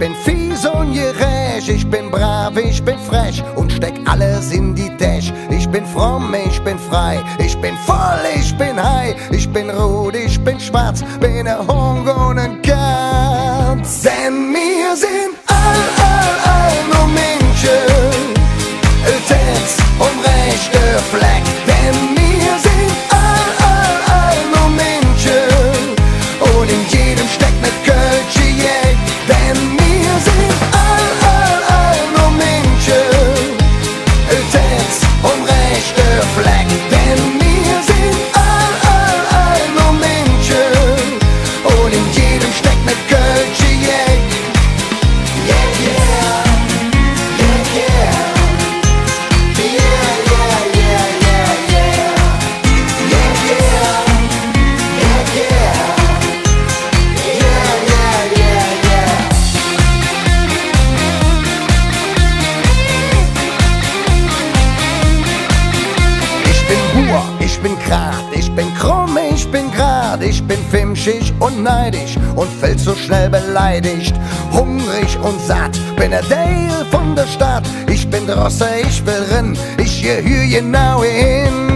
bin fies und gerecht, ich bin brav, ich bin frech und steck alles in die Tasche. Ich bin fromm, ich bin frei, ich bin voll, ich bin high, ich bin rot, ich bin schwarz, bin ein Hund und ein Katz. Denn wir sind all nur Menschen, Text und rechte Fleck. Denn wir sind all nur Menschen und in jedem steckt ne Kölsche Jäg. Denn wir sind all nur Menschen, Text und rechte Fleck. Denn wir sind all nur Menschen und in jedem steckt ne Kölsche Jäg. Yeah, yeah, yeah, yeah. Ich bin grad, ich bin krumm, ich bin grad, ich bin fimschig und neidisch und viel zu schnell beleidigt. Hungrig und satt, bin ein Teil von der Stadt. Ich bin Drosse, ich will rin, ich gehör genau hin.